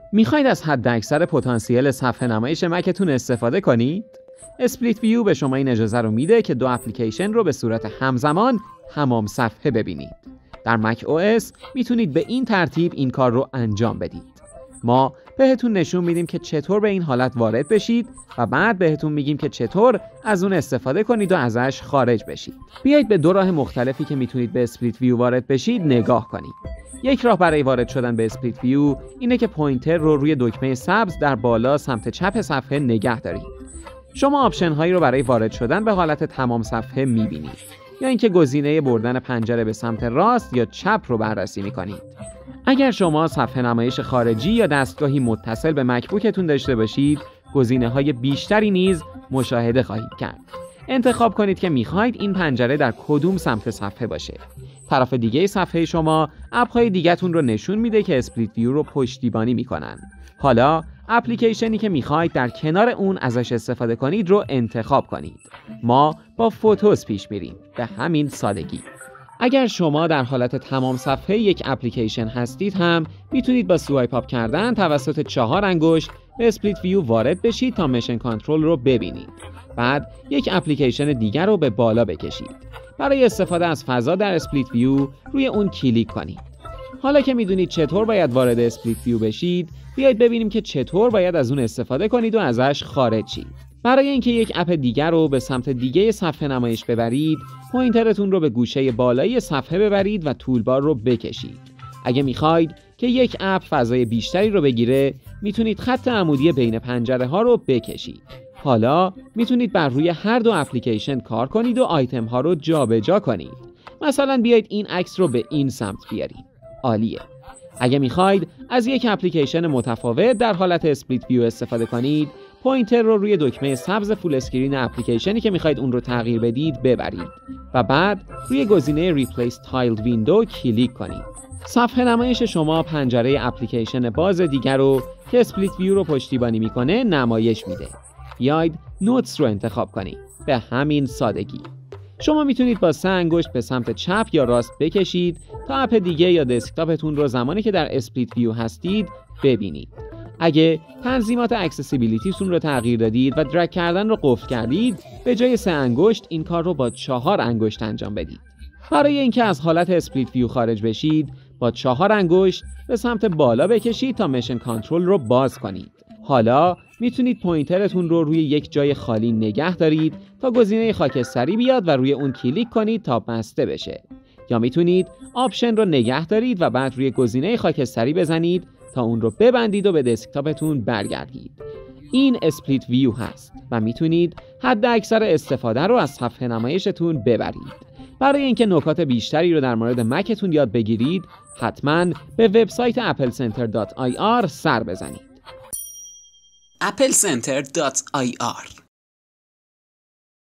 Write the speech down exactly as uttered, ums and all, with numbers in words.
میخواید از حداکثر پتانسیل صفحه نمایش مکتون استفاده کنید؟ اسپلیت ویو به شما این اجازه رو میده که دو اپلیکیشن رو به صورت همزمان تمام صفحه ببینید. در مک او اس میتونید به این ترتیب این کار رو انجام بدید. ما بهتون نشون میدیم که چطور به این حالت وارد بشید و بعد بهتون میگیم که چطور از اون استفاده کنید و ازش خارج بشید. بیایید به دو راه مختلفی که میتونید به اسپلیت ویو وارد بشید نگاه کنید. یک راه برای وارد شدن به اسپلیت ویو اینه که پوینتر رو روی دکمه سبز در بالا سمت چپ صفحه نگه دارید. شما آپشن هایی رو برای وارد شدن به حالت تمام صفحه میبینید، یا اینکه گزینه بردن پنجره به سمت راست یا چپ رو بررسی میکنید. اگر شما صفحه نمایش خارجی یا دستگاهی متصل به مکبوکتون داشته باشید، گزینه های بیشتری نیز مشاهده خواهید کرد. انتخاب کنید که میخواید این پنجره در کدوم سمت صفحه باشه. طرف دیگه صفحه شما اپ‌های دیگه‌تون رو نشون میده که اسپلیت ویو رو پشتیبانی میکنن. حالا اپلیکیشنی که میخواید در کنار اون ازش استفاده کنید رو انتخاب کنید. ما با فوتوز پیش میریم، به همین سادگی. اگر شما در حالت تمام صفحه یک اپلیکیشن هستید هم میتونید با سوایپ اپ کردن توسط چهار انگشت به اسپلیت ویو وارد بشید تا مشن کنترل رو ببینید. بعد یک اپلیکیشن دیگر رو به بالا بکشید. برای استفاده از فضا در اسپلیت ویو روی اون کلیک کنید. حالا که میدونید چطور باید وارد اسپلیت ویو بشید، بیایید ببینیم که چطور باید از اون استفاده کنید و ازش خارج شید. برای اینکه یک اپ دیگر رو به سمت دیگه صفحه نمایش ببرید، پوینترتون رو به گوشه بالایی صفحه ببرید و تولبار رو بکشید. اگه میخواید که یک اپ فضای بیشتری رو بگیره، میتونید خط عمودی بین پنجره ها رو بکشید. حالا میتونید بر روی هر دو اپلیکیشن کار کنید و آیتم ها رو جابجا کنید. مثلا بیایید این عکس رو به این سمت بیارید. عالیه. اگه میخواید از یک اپلیکیشن متفاوت در حالت اسپلیت ویو استفاده کنید، پوینتر رو روی دکمه سبز فول اسکرین اپلیکیشنی که میخواید اون رو تغییر بدید ببرید و بعد روی گزینه ریپلیس تایلد ویندو کلیک کنید. صفحه نمایش شما پنجره اپلیکیشن باز دیگر رو که اسپلیت ویو رو پشتیبانی میکنه نمایش میده. بیاید نوتس رو انتخاب کنید. به همین سادگی. شما میتونید با سه انگشت به سمت چپ یا راست بکشید تا اپ دیگه یا دسکتاپتون رو زمانی که در اسپلیت ویو هستید ببینید. اگه تنظیمات اکسسیبیلیتیتون رو تغییر دادید و درگ کردن رو قفل کردید، به جای سه انگشت این کار رو با چهار انگشت انجام بدید. برای اینکه از حالت اسپلیت ویو خارج بشید، با چهار انگشت به سمت بالا بکشید تا مشن کنترل رو باز کنید. حالا میتونید پوینترتون رو روی یک جای خالی نگه دارید تا گزینه خاکستری بیاد و روی اون کلیک کنید تا بسته بشه. یا میتونید آپشن رو نگه دارید و بعد روی گزینه خاکستری بزنید تا اون رو ببندید و به دسکتاپتون برگردید. این اسپلیت ویو هست و میتونید حد اکثر استفاده رو از صفحه نمایشتون ببرید. برای اینکه نکات بیشتری رو در مورد مکتون یاد بگیرید، حتما به وبسایت اپل سنتر دات آی آر سر بزنید. اپل سنتر دات آی آر